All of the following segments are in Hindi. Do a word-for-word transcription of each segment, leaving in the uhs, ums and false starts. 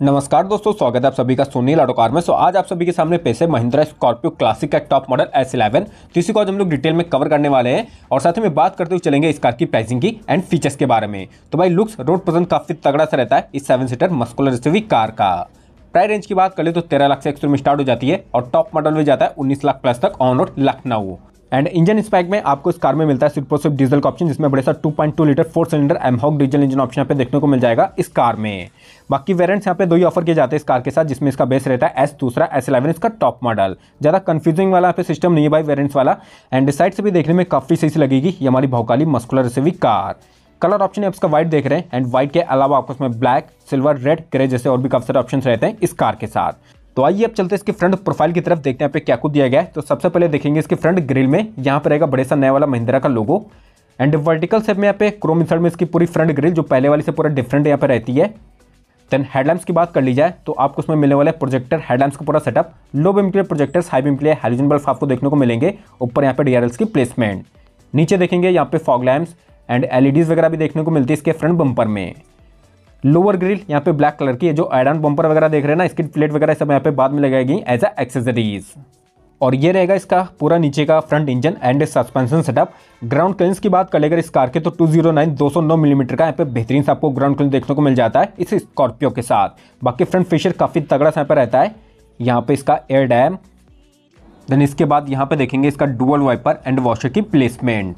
नमस्कार दोस्तों, स्वागत है आप सभी का सुनील ऑटो कार में। सो आज आप सभी के सामने पेश है महिंद्रा स्कॉर्पियो क्लासिक का टॉप मॉडल एस इलेवन। तो इसी को आज हम लोग डिटेल में कवर करने वाले हैं और साथ ही में बात करते हुए चलेंगे इस कार की प्राइसिंग की एंड फीचर्स के बारे में। तो भाई लुक्स रोड पसंद काफी तगड़ा सा रहता है इस seven seater muscular SUV car का। प्राइस रेंज की बात कर ले तो तेरह लाख से एक्सट्रीम में स्टार्ट हो जाती है और टॉप मॉडल में जाता है उन्नीस लाख प्लस तक on road Lucknow. And engine spec में आपको इस कार में मिलता है सिर्फ और सिर्फ डीजल का ऑप्शन, जिसमें बड़े सा two point two litre four cylinder mHawk diesel engine option यहाँ पे देखने को मिल जाएगा इस कार में। बाकी वेरिएंट्स यहाँ पे दो ही ऑफर किए जाते हैं इस कार के साथ, जिसमें इसका बेस रहता है एस, दूसरा एस इलेवन इसका टॉप मॉडल। ज़्यादा कंफ्यूजिंग वाला यहाँ पे सिस्टम नहीं है भाई वेरिएंट्स वाला। एंड साइड से भी देखने में काफ़ी सही से लगेगी ये हमारी भौकाली muscular SUV car. Colour option आप इसका व्हाइट देख रहे हैं एंड व्हाइट के अलावा आपको इसमें ब्लैक, सिल्वर, रेड, ग्रे जैसे और भी काफी सारे ऑप्शन रहते हैं इस कार के साथ। तो आइए अब चलते हैं इसके फ्रंट प्रोफाइल की तरफ, देखते हैं यहाँ पे क्या कुछ दिया गया है। तो सबसे पहले देखेंगे इसके फ्रंट ग्रिल में यहाँ पे रहेगा बड़े सा नया वाला महिंद्रा का लोगो एंड वर्टिकल शेप में यहाँ पे क्रोम इंसर्ट में इसकी पूरी फ्रंट ग्रिल जो पहले वाली से पूरा डिफरेंट यहाँ पे रहती है। देन हेडलैम्प्स की बात कर ली जाए तो आपको उसमें मिलने वाले प्रोजेक्टर हेडलैम्प्स का पूरा सेटअप, लो बीम के लिए प्रोजेक्टर्स, हाई बीम के लिए हैलोजन बल्ब आपको देखने को मिलेंगे। ऊपर यहाँ पे डीआरएल्स की प्लेसमेंट, नीचे देखेंगे यहाँ पे फॉग लैम्प्स एंड एलईडीज वगैरह भी देखने को मिलती है इसके फ्रंट बम्पर में। लोअर ग्रिल यहाँ पे ब्लैक कलर की है, जो एड ऑन बम्पर वगैरह देख रहे हैं ना, इसकी प्लेट वगैरह सब यहाँ पे बाद में लगाई गई एज अ एक्सेसरीज। और ये रहेगा इसका पूरा नीचे का front engine and suspension setup. Ground clearance की बात कर लेकर इस कार के तो टू ज़ीरो नाइन दो सौ नौ मिलीमीटर का यहाँ पे बेहतरीन से आपको ग्राउंड क्लियरेंस देखने को मिल जाता है इस स्कॉर्पियो के साथ। बाकी फ्रंट फीचर काफी तगड़ा सा यहाँ पे रहता है। यहाँ पे इसका एयर डैम, देन इसके बाद यहाँ पे देखेंगे इसका डुअल वाइपर एंड वॉशर की प्लेसमेंट।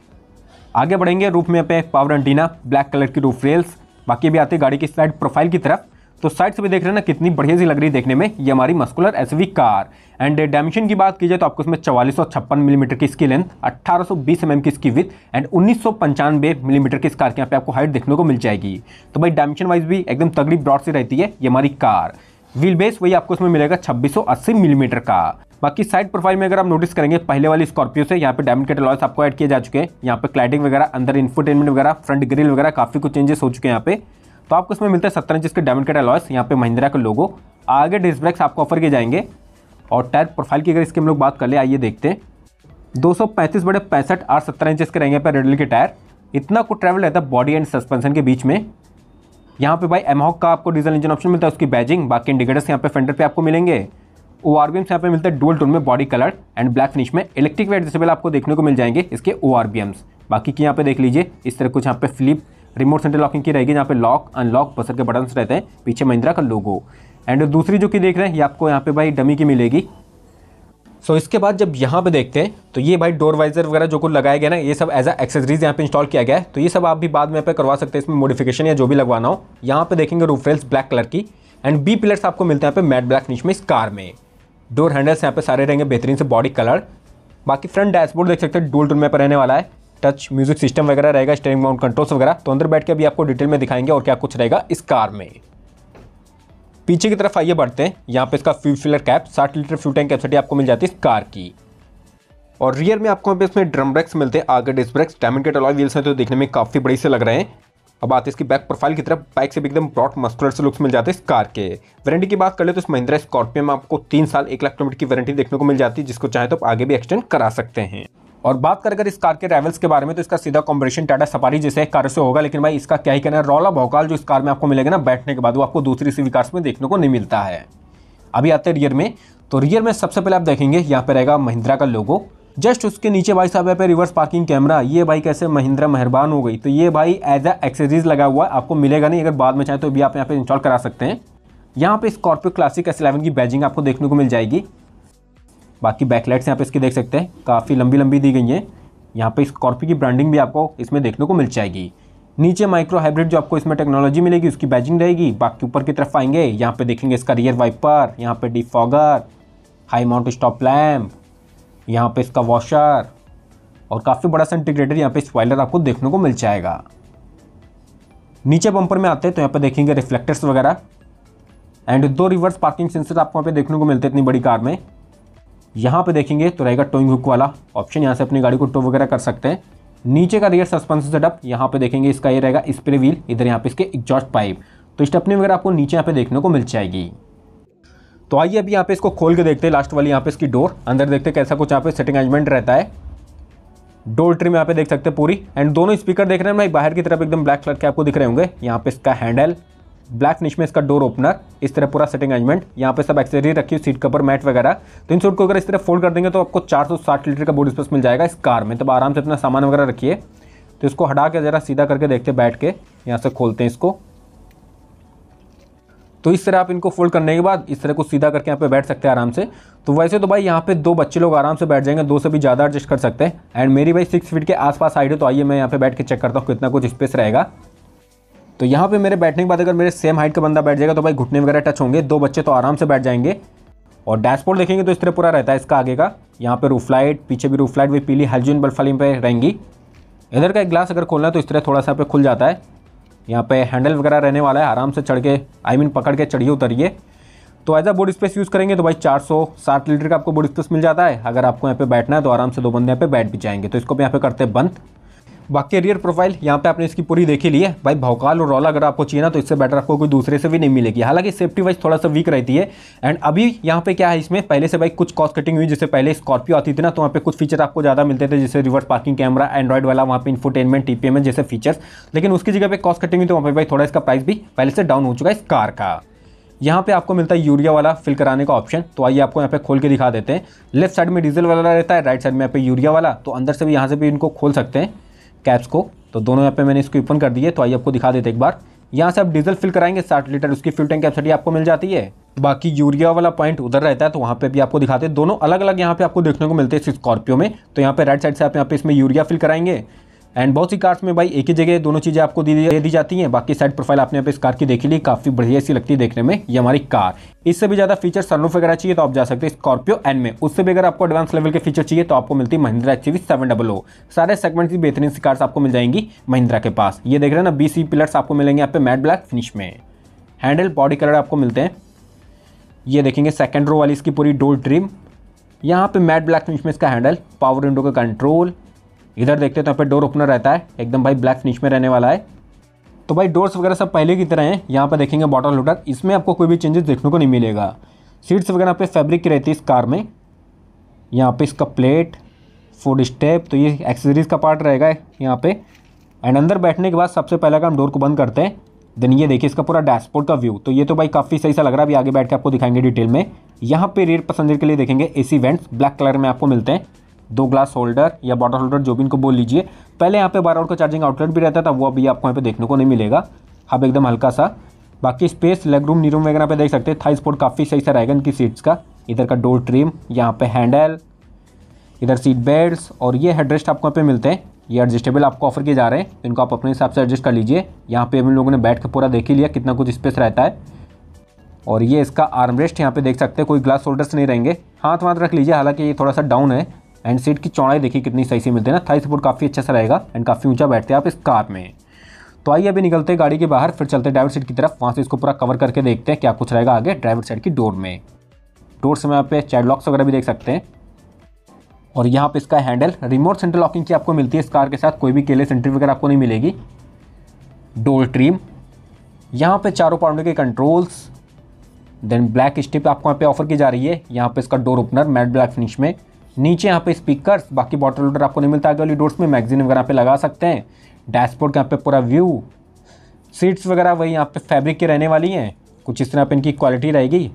आगे बढ़ेंगे रूफ में यहाँ पे पावर एंटीना, ब्लैक कलर की रूफ रेल्स। बाकी भी आते गाड़ी की साइड प्रोफाइल की तरफ, तो साइड से भी देख रहे हैं ना कितनी बढ़िया सी लग रही है देखने में ये हमारी muscular SUV car. And dimension की बात की जाए तो आपको इसमें चवालीस सौ छप्पन मिलीमीटर की इसकी लेंथ, अट्ठारह सौ बीस एमएम की इसकी विथ एंड उन्नीस सौ पंचानवे मिलीमीटर की इस कार के यहाँ पे आपको हाइट देखने को मिल जाएगी। तो भाई डायमेंशन वाइज भी एकदम तगड़ी ब्रॉड सी रहती है ये हमारी कार। व्हील बेस वही आपको इसमें मिलेगा छब्बीस सौ अस्सी मिलीमीटर का। बाकी साइड प्रोफाइल में अगर आप नोटिस करेंगे पहले वाली स्कॉर्पियो से यहाँ पे डायमंड कट अलॉयस आपको ऐड किए जा चुके हैं। यहाँ पे क्लैडिंग वगैरह, अंदर इंफोटेनमेंट वगैरह, फ्रंट ग्रिल वगैरह काफी कुछ चेंजेस हो चुके हैं यहाँ पे। तो आपको इसमें मिलता है सत्तर इंच के डायमंड कट अलॉयस, यहाँ पे महिंद्रा का लोगो। आगे डिस्क ब्रेक्स आपको ऑफर किए जाएंगे। और टायर प्रोफाइल की अगर इसके हम लोग बात कर ले, आइए देखते हैं। दो सौ पैंतीस बड़े पैंसठ आठ सत्तर इंचेस के रहेंगे पर रेडल के टायर। इतना कुछ ट्रैवल रहता है बॉडी एंड सस्पेंशन के बीच में। यहाँ पे भाई एमहॉक का आपको डीजल इंजन ऑप्शन मिलता है, उसकी बैजिंग। बाकी इंडिकेटर्स यहाँ पे फेंडर पे आपको मिलेंगे। ओआरबीएम्स यहाँ पे मिलता है डुअल टोन में, body colour and black finish में। इलेक्ट्रिक वेट डिसेबल आपको देखने को मिल जाएंगे इसके ओआरबीएम्स। बाकी की यहाँ पे देख लीजिए इस तरह कुछ यहाँ पे फ्लिप रिमोट सेंटर लॉकिंग की रहेगी, यहाँ पे लॉक अनलॉक बसर के बटन्स रहते हैं, पीछे महिंद्रा का लोगो। एंड दूसरी जो कि देख रहे हैं ये आपको यहाँ पे भाई डमी की मिलेगी। सो so, इसके बाद जब यहाँ पे देखते हैं तो ये भाई डोर वाइजर वगैरह जो कुछ लगाया गया ना, ये सब एज अ एक्सेसरीज यहाँ पे इंस्टॉल किया गया है। तो ये सब आप भी बाद में यहाँ पे करवा सकते हैं इसमें मॉडिफिकेशन या जो भी लगवाना हो। यहाँ पे देखेंगे रूफ रेल्स ब्लैक कलर की एंड बी पिलर्स आपको मिलते हैं यहाँ पे मैट ब्लैक फिनिश में इस कार में। डोर हैंडल्स यहाँ पे सारे रहेंगे बेहतरीन से बॉडी कलर। बाकी फ्रंट डैशबोर्ड देख सकते हैं डुअल टोन में पर रहने वाला है। टच म्यूजिक सिस्टम वगैरह रहेगा, स्टीयरिंग माउंट कंट्रोल्स वगैरह। तो अंदर बैठ के अभी आपको डिटेल में दिखाएंगे और क्या कुछ रहेगा इस कार में। पीछे की तरफ आइए बढ़ते हैं। यहाँ पे इसका फ्यूल फिलर कैप, साठ लीटर फ्यूल टैंक कैपेसिटी आपको मिल जाती है इस कार की। और रियर में आपको इसमें ड्रम ब्रेक्स मिलते हैं, आगे disc brakes, diamond cut alloy wheels हैं तो देखने में काफी बड़ी से लग रहे हैं। अब आते हैं इसकी बैक प्रोफाइल की तरफ। बाइक से भी एकदम ब्रॉड मस्कुलर से लुक्स मिल जाते हैं इस कार के। वारंटी की बात कर ले तो इस महिंद्रा स्कॉर्पियो में आपको तीन साल एक लाख किलोमीटर की वारंटी देखने को मिल जाती है, जिसको चाहे तो आप आगे भी एक्सटेंड करा सकते हैं। और बात कर अगर इस कार के राइवल्स के बारे में तो इसका सीधा कॉम्पिटिशन टाटा सफारी जैसे कार से होगा। लेकिन भाई इसका क्या ही कहना है, रौला भौकाल जो इस कार में आपको मिलेगा ना बैठने के बाद, वो आपको दूसरी सीवी कार्स में देखने को नहीं मिलता है। अभी आते हैं रियर में। तो रियर में सबसे पहले आप देखेंगे यहाँ पे रहेगा महिंद्रा का लोगो। जस्ट उसके नीचे भाई साहब यहाँ पे रिवर्स पार्किंग कैमरा। ये भाई कैसे महिंद्रा मेहरबान हो गई, तो ये भाई एज अ एक्सेसरीज लगा हुआ है, आपको मिलेगा नहीं। अगर बाद में चाहे तो भी आप यहाँ पे इंस्टॉल करा सकते हैं। यहाँ पे स्कॉर्पियो क्लासिक एस इलेवन की बैजिंग आपको देखने को मिल जाएगी। बाकी बैकलाइट्स यहाँ पे इसकी देख सकते हैं काफ़ी लंबी लंबी दी गई हैं। यहाँ पे स्कॉर्पियो की ब्रांडिंग भी आपको इसमें देखने को मिल जाएगी। नीचे माइक्रो हाइब्रिड जो आपको इसमें टेक्नोलॉजी मिलेगी उसकी बैजिंग रहेगी। बाकी ऊपर की तरफ आएंगे, यहाँ पे देखेंगे इसका रियर वाइपर, यहाँ पे defogger, high mount stop lamp, यहाँ पे इसका वॉशर और काफ़ी बड़ा सा इंटीग्रेटेड यहाँ पे स्पॉइलर आपको देखने को मिल जाएगा। नीचे बम्पर में आते हैं तो यहाँ पे देखेंगे रिफ्लेक्टर्स वगैरह एंड दो रिवर्स पार्किंग सेंसर आपको यहाँ पे देखने को मिलते हैं इतनी बड़ी कार में। यहाँ पे देखेंगे तो रहेगा टोइंग हुक वाला ऑप्शन, यहाँ से अपनी गाड़ी को टो वगैरह कर सकते हैं। नीचे का रियर सस्पेंशन सेटअप, यहाँ पे देखेंगे इसका ये रहेगा स्प्रे व्हील, इधर यहाँ पे इसके एग्जॉस्ट पाइप। तो स्टेपनी वगैरह आपको नीचे यहाँ पे देखने को मिल जाएगी। तो आइए अभी यहाँ पे इसको खोल के देखते हैं लास्ट वाली यहाँ पे इसकी डोर। अंदर देखते हैं कैसा कुछ यहाँ पे सेटिंग अरेंजमेंट रहता है। डोर ट्री में यहाँ पे देख सकते हैं पूरी। एंड दोनों स्पीकर देख रहे हैं भाई बाहर की तरफ एकदम ब्लैक कलर के आपको दिख रहे होंगे। यहाँ पे इसका हैंडल, ब्लैक फिनिश में इसका डोर ओपनर, इस तरह पूरा सेटिंग अरेंजमेंट, यहाँ पे सब एक्सेसरी रखी हुई, सीट कवर, मैट वगैरह। तो इन सूट को अगर इस तरह फोल्ड कर देंगे तो आपको चार सौ साठ लीटर का बूट स्पेस मिल जाएगा इस कार में। तब आराम से अपना सामान वगैरह रखिए। तो इसको हटा के ज़रा सीधा करके देखते हैं बैठ के, यहाँ से खोलते हैं इसको। तो इस तरह आप इनको फोल्ड करने के बाद इस तरह को सीधा करके यहाँ पे बैठ सकते हैं आराम से। तो वैसे तो भाई यहाँ पे दो बच्चे लोग आराम से बैठ जाएंगे, दो से भी ज़्यादा एडजस्ट कर सकते हैं। एंड मेरी भाई सिक्स फीट के आसपास हाइट है, तो आइए मैं यहाँ पे बैठ के चेक करता हूँ कितना कुछ स्पेस रहेगा। तो यहाँ पे मेरे बैठने के बाद अगर मेरे सेम हाइट का बंदा बैठ जाएगा तो भाई घुटने वगैरह टच होंगे, दो बच्चे तो आराम से बैठ जाएंगे। और डैशबोर्ड देखेंगे तो इस तरह पूरा रहता है इसका आगे का, यहाँ पे रूफ लाइट, पीछे भी रूफ लाइट वही पीली हेलोजन बल्ब वाली पे रहेंगी। इधर का एक ग्लास अगर खोलना है तो इस तरह थोड़ा सा पे खुल जाता है, यहाँ पे हैंडल वगैरह रहने वाला है, आराम से चढ़ के आई मीन पकड़ के चढ़िए उतरिए। तो as a boot space use करेंगे तो भाई चार सौ साठ लीटर का आपको बूट स्पेस मिल जाता है। अगर आपको यहाँ पे बैठना है तो आराम से दो बंदे यहाँ पे बैठ भी जाएंगे। तो इसको भी यहाँ पे करते हैं बंद। बाकी रियर प्रोफाइल यहाँ पे आपने इसकी पूरी देखी ली है भाई। भौकाल और रौला अगर आपको चाहिए ना तो इससे बेटर आपको कोई दूसरे से भी नहीं मिलेगी। हालांकि सेफ्टी वाइज थोड़ा सा वीक रहती है। एंड अभी यहाँ पे क्या है, इसमें पहले से भाई कुछ कॉस्ट कटिंग हुई, जैसे पहले स्कॉर्पियो आती थी ना तो वहाँ पे कुछ फीचर आपको ज़्यादा मिलते थे, जैसे रिवर्स पार्किंग कैमरा, एंड्रॉइड वाला, वहाँ पे इंफोटेनमेंट, टीपीएम जैसे फीचर्स। लेकिन उसकी जगह पे कॉस्ट कटिंग हुई तो वहाँ पे भाई थोड़ा इसका प्राइस भी पहले से डाउन हो चुका है इस कार का। यहाँ पे आपको मिलता है यूरिया वाला फिल कराने का ऑप्शन। तो आइए आपको यहाँ पे खोल के दिखा देते हैं। लेफ्ट साइड में डीजल वाला रहता है, राइट साइड में यहाँ पे यूरिया वाला। तो अंदर से भी यहाँ से भी इनको खोल सकते हैं कैप्स को। तो दोनों यहाँ पे मैंने इसको ओपन कर दिए। तो आइए आपको दिखा देते एक बार। यहाँ से आप डीजल फिल कराएंगे साठ लीटर, उसकी फ्यूल टैंक कैपेसिटी आपको मिल जाती है। बाकी यूरिया वाला पॉइंट उधर रहता है, तो वहाँ पे भी आपको दिखाते हैं। दोनों अलग अलग यहाँ पे आपको देखने को मिलते हैं इस स्कॉर्पियो में। तो यहाँ पे राइट साइड से आप यहाँ पे इसमें यूरिया फिल कराएंगे। एंड बहुत सी कार्स में भाई एक ही जगह दोनों चीज़ें आपको दी दे दी जाती हैं। बाकी साइड प्रोफाइल आपने यहाँ पे इस कार की देखी ली, काफ़ी बढ़िया सी लगती है देखने में ये हमारी कार। इससे भी ज़्यादा फीचर सनरूफ वगैरह चाहिए तो आप जा सकते हैं स्कॉर्पियो एन में। उससे भी अगर आपको एडवांस लेवल के फीचर चाहिए तो आपको मिलती है Mahindra XUV seven double O. सारे सेगमेंट की बेहतरीन सी कार्स आपको मिल जाएंगी महिंद्रा के पास। ये देख रहे हैं ना, बी सी पिलर्स आपको मिलेंगे यहाँ पे मैट ब्लैक फिनिश में। हैंडल बॉडी कलर आपको मिलते हैं। ये देखेंगे सेकेंड रो वाली इसकी पूरी डोर ट्रिम, यहाँ पे मैट ब्लैक फिनिश में इसका हैंडल, पावर विंडो का कंट्रोल। इधर देखते हैं तो यहाँ पे डोर ओपनर रहता है, एकदम भाई ब्लैक फिनिश में रहने वाला है। तो भाई डोर्स वगैरह सब पहले की तरह हैं। यहाँ पे देखेंगे बॉटल होल्डर, इसमें आपको कोई भी चेंजेस देखने को नहीं मिलेगा। सीट्स वगैरह पे फैब्रिक की रहती है इस कार में। यहाँ पे इसका प्लेट, फूड स्टेप, तो ये एक्सेसरीज का पार्ट रहेगा यहाँ पे। एंड अंदर बैठने के बाद सबसे पहला काम डोर को बंद करते हैं। देन ये देखिए इसका पूरा डैशबोर्ड का व्यू। तो ये तो भाई काफ़ी सही सा लग रहा है, अभी आगे बैठ के आपको दिखाएंगे डिटेल में। यहाँ पे रियर पैसेंजर के लिए देखेंगे एसी वेंट्स ब्लैक कलर में आपको मिलते हैं। दो ग्लास होल्डर या बॉटल होल्डर जो भी इनको बोल लीजिए। पहले यहाँ पे बारह वोल्ट का चार्जिंग आउटलेट भी रहता था, वो अभी आपको यहाँ पे देखने को नहीं मिलेगा। अब एकदम हल्का सा। बाकी space, leg room, knee room वगैरह पे देख सकते हैं। थाई स्पोर्ट काफ़ी सही सा रहेगा इनकी सीट्स का। इधर का डोर ट्रिम, यहाँ पे हैंडल, इधर सीट बेल्ट्स और ये हेडरेस्ट आपको यहाँ पे मिलते हैं। ये एडजस्टेबल आपको ऑफर किए जा रहे हैं, तो इनको आप अपने हिसाब से एडजस्ट कर लीजिए। यहाँ पे हम लोगों ने बैठ के पूरा देख ही लिया कितना कुछ स्पेस रहता है। और ये इसका आर्मरेस्ट यहाँ पे देख सकते हैं, कोई ग्लास होल्डर्स नहीं रहेंगे, हाथ वाथ रख लीजिए। हालांकि ये थोड़ा सा डाउन है। एंड सीट की चौड़ाई देखिए कितनी सही से मिलती है ना, थाई सपोर्ट काफ़ी अच्छा सा रहेगा एंड काफ़ी ऊंचा बैठते हैं आप इस कार में। तो आइए अभी निकलते हैं गाड़ी के बाहर, फिर चलते हैं ड्राइवर सीट की तरफ। वहाँ से इसको पूरा कवर करके देखते हैं क्या कुछ रहेगा आगे ड्राइवर साइड की डोर में। डोर से में यहाँ पे चाइल्ड लॉक्स वगैरह भी देख सकते हैं। और यहाँ पे इसका हैंडल, रिमोट सेंट्रल लॉकिंग की आपको मिलती है इस कार के साथ, कोई भी केले सेंट्री वगैरह आपको नहीं मिलेगी। डोर ट्रिम, यहाँ पे चारों पाउंड के कंट्रोल्स। देन ब्लैक स्टिप आपको यहाँ पे ऑफर की जा रही है। यहाँ पे इसका door opener matte black finish में। नीचे यहाँ पे स्पीकर्स, बाकी बॉटल होल्डर आपको नहीं मिलता आगे वाली डोर्स में, मैगजीन वगैरह पे लगा सकते हैं। डैशबोर्ड का यहाँ पे पूरा व्यू, सीट्स वगैरह वही यहाँ पे फैब्रिक की रहने वाली हैं, कुछ इस तरह पे इनकी क्वालिटी रहेगी।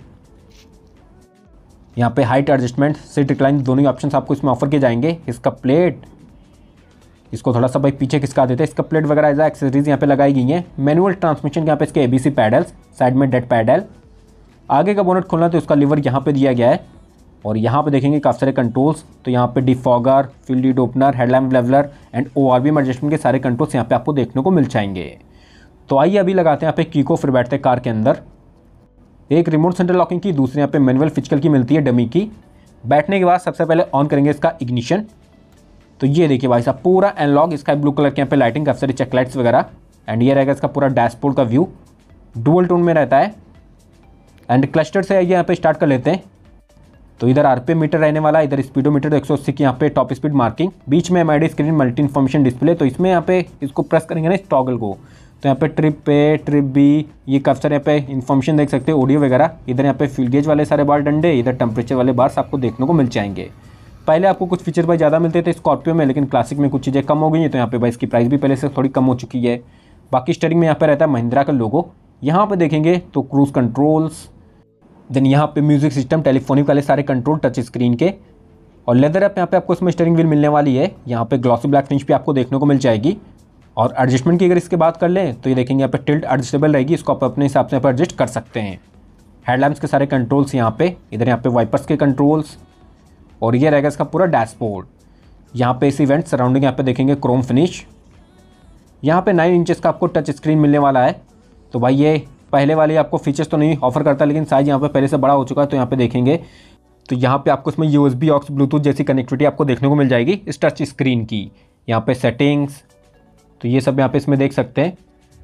यहाँ पे हाइट एडजस्टमेंट, सीट रिक्लाइन दोनों ही ऑप्शंस आपको इसमें ऑफर किए जाएंगे। इसका प्लेट, इसको थोड़ा सा भाई पीछे खिसका देते हैं। इसका प्लेट वगैरह एज एक्सेसरीज यहाँ पे लगाई गई हैं। मैनुअल ट्रांसमिशन यहाँ पे इसके एबीसी पैडल्स, साइड में डेड पैडल। आगे का बोनट खोलना तो इसका लीवर यहाँ पे दिया गया है। और यहाँ पे देखेंगे काफ़ी सारे कंट्रोल्स, तो यहाँ पे defogger, fuel lid opener, headlamp leveller and ORVM adjustment के सारे कंट्रोल्स यहाँ पे आपको देखने को मिल जाएंगे। तो आइए अभी लगाते हैं यहाँ पे की को, फिर बैठते हैं कार के अंदर। एक रिमोट सेंट्रल लॉकिंग की, दूसरी यहाँ पे मैनुअल फिजिकल की मिलती है डमी की। बैठने के बाद सबसे पहले ऑन करेंगे इसका इग्निशन। तो ये देखिए भाई साहब पूरा एनलॉग, स्काई ब्लू कलर के यहाँ पे लाइटिंग, काफ़ी सारी चेक लाइट्स वगैरह। एंड ये रहेगा इसका पूरा डैशबोर्ड का व्यू, डुअल टोन में रहता है। एंड क्लस्टर से आइए यहाँ पे स्टार्ट कर लेते हैं। तो इधर आरपीएम मीटर रहने वाला, इधर स्पीडोमीटर एक सौ अस्सी की यहाँ पे टॉप स्पीड मार्किंग, बीच में MID screen multi information display. तो इसमें यहाँ पे इसको प्रेस करेंगे ना इस टॉगल को, तो यहाँ पे ट्रिप पे, ट्रिप बी, ये काफ़ी सारे यहाँ पे इन्फॉर्मेशन देख सकते हैं, ऑडियो वगैरह। इधर यहाँ पे फ्यूल गेज वाले सारे बार डंडे, इधर टेम्परेचर वाले बार्स आपको देखने को मिल जाएंगे। पहले आपको कुछ फीचर भाई ज़्यादा मिलते थे स्कॉर्पियो में, लेकिन क्लासिक में कुछ चीज़ें कम हो गई हैं, तो यहाँ पे भाई इसकी प्राइस भी पहले से थोड़ी कम हो चुकी है। बाकी स्टीयरिंग में यहाँ पे रहता है महिंद्रा का लोगो, यहाँ पे देखेंगे तो क्रूज कंट्रोल्स, देन यहाँ पे म्यूजिक सिस्टम, टेलीफोनिक वाले सारे कंट्रोल टच स्क्रीन के, और लेदर ऐप यहाँ पे आपको इसमें स्टीयरिंग व्हील मिलने वाली है। यहाँ पे ग्लॉसी ब्लैक फिनिश भी आपको देखने को मिल जाएगी। और एडजस्टमेंट की अगर इसके बात कर लें तो ये देखेंगे यहाँ पे टिल्ट एडजस्टेबल रहेगी, इसको आप अपने हिसाब से यहाँ पर एडजस्ट कर सकते हैं। हेडलैम्प्स के सारे कंट्रोल्स यहाँ पे, इधर यहाँ पे वाइपर्स के कंट्रोल्स, और ये रहेगा इसका पूरा डैशबोर्ड। यहाँ पे इस इवेंट सराउंडिंग यहाँ पे देखेंगे क्रोम फिनिश। यहाँ पे नाइन इंचेस का आपको टच स्क्रीन मिलने वाला है। तो भाई ये पहले वाले आपको फीचर्स तो नहीं ऑफर करता, लेकिन साइज यहाँ पे पहले से बड़ा हो चुका है। तो यहाँ पे देखेंगे तो यहाँ पे आपको इसमें यूएसबी ऑक्स ब्लूटूथ जैसी कनेक्टिविटी आपको देखने को मिल जाएगी इस टच स्क्रीन की। यहाँ पे सेटिंग्स, तो ये सब यहाँ पे इसमें देख सकते हैं।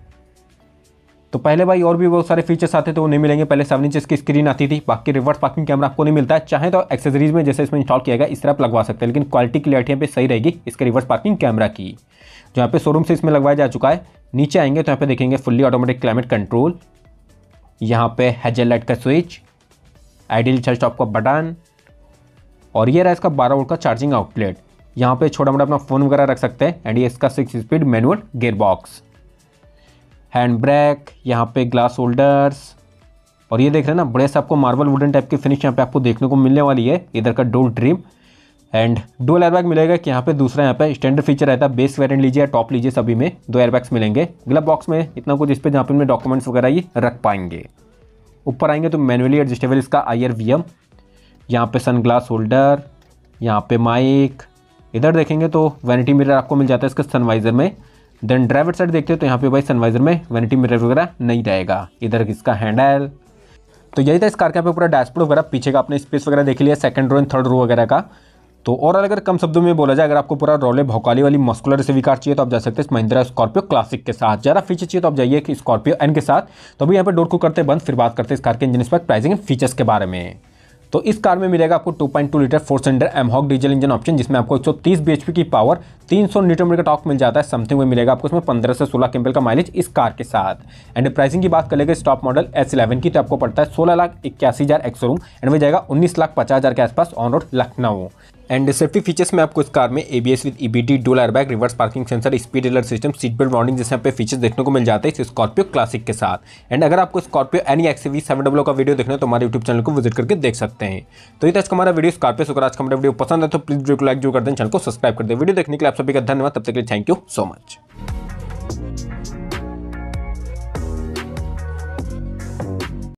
तो पहले भाई और भी बहुत सारे फीचर्स आते थे, वो नहीं मिलेंगे। पहले सेवन इंचेस की स्क्रीन आती थी, बाकी रिवर्स पार्किंग कैमरा आपको नहीं मिलता है। चाहे तो एक्सेसरीज में जैसे इसमें इंस्टॉल किया गया इस तरह आप लगवा सकते हैं, लेकिन क्वालिटी क्लियरिटी यहाँ पे सही रहेगी इसके रिवर्स पार्किंग कैमरा की, जो यहाँ पे शोरूम से इसमें लगवाया जा चुका है। नीचे आएंगे तो यहाँ पे देखेंगे फुल्ली ऑटोमेटिक क्लाइमेट कंट्रोल, यहाँ पे हेजल लाइट का स्विच, आइडियल चार्ज स्टॉप का बटन, और ये रहा इसका बारह वोल्ट का चार्जिंग आउटलेट। यहाँ पे छोटा मोटा अपना फ़ोन वगैरह रख सकते हैं। एंड ये इसका six speed manual gear box, hand brake, यहाँ पे ग्लास होल्डर्स, और ये देख रहे हैं ना बड़े से आपको मार्बल वुडन टाइप की फिनिश यहाँ पे आपको देखने को मिलने वाली है। इधर का door trim and dual airbag मिलेगा कि यहाँ पे दूसरा यहाँ पे स्टैंडर्ड फीचर रहता है। बेस वेरिएंट लीजिए या टॉप लीजिए, सभी में दो एयरबैग्स मिलेंगे। ग्लव बॉक्स में इतना कुछ इस पर जहाँ पे इनमें डॉक्यूमेंट्स वगैरह ये रख पाएंगे। ऊपर आएंगे तो मैनुअली एडजस्टेबल इसका आई आर वी एम, यहाँ पे सन ग्लास होल्डर, यहाँ पे माइक। इधर देखेंगे तो वैनिटी मिरर आपको मिल जाता है इसके सनवाइजर में। देन ड्राइवर साइड देखते हैं तो यहाँ पे भाई सनवाइजर में वैनिटी मिरर वगैरह नहीं रहेगा। इधर इसका हैंडल। तो यही था इस कार के यहाँ पे पूरा डैशबोर्ड वगैरह। पीछे का आपने स्पेस वगैरह देख लिया, second row and third row वगैरह का। तो और अगर कम शब्दों में बोला जाए, अगर आपको पूरा रोले भौकाली वाली मस्कुलर एसयूवी कार चाहिए तो आप जा सकते हैं महिंद्रा स्कॉर्पियो क्लासिक के साथ। ज़्यादा फीचर चाहिए तो आप जाइए कि स्कॉर्पियो एन के साथ। तो अभी यहाँ पे डोर को करते बंद, फिर बात करते हैं इस कार के engine spec, pricing and features के बारे में। तो इस कार में मिलेगा आपको two point two litre four cylinder mHawk diesel engine option, जिसमें आपको एक सौ तीस बीएचपी की पावर, तीन सौ न्यूटन मीटर का टॉर्क मिल जाता है। समथिंग में मिलेगा आपको इसमें पंद्रह से सोलह किलोमीटर का माइलेज इस कार के साथ। एंड प्राइसिंग की बात कर लेंगे टॉप मॉडल एस इलेवन की, तो आपको पड़ता है सोलह लाख इक्यासी हज़ार एक्स शोरूम, एंड वो जाएगा उन्नीस लाख पचास हज़ार के आसपास on road Lucknow. And safety features में आपको इस कार में ABS with EBD, dual airbag, reverse parking sensor, speed alert system, seat belt warning जैसे यहाँ पे फीचर्स देखने को मिल जाते हैं इस स्कॉर्पियो क्लासिक के साथ। एंड अगर आपको Scorpio N XV seven W का वीडियो देखना है तो हमारे यूट्यूब चैनल को विजिट करके देख सकते हैं। तो ये आज का हमारा वीडियो स्कॉर्पियो। अगर आज का हमारा वीडियो पसंद है तो प्लीज वीडियो को लाइक जो कर दें, चैनल को सब्सक्राइब कर दें। वीडियो देखने के लिए आप सभी का धन्यवाद। तब तक के लिए थैंक यू सो मच।